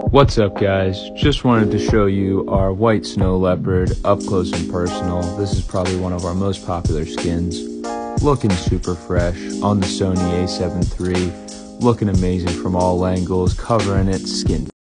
What's up guys, just wanted to show you our white snow leopard up close and personal. This is probably one of our most popular skins. Looking super fresh on the Sony A7 III, looking amazing from all angles, covering its skin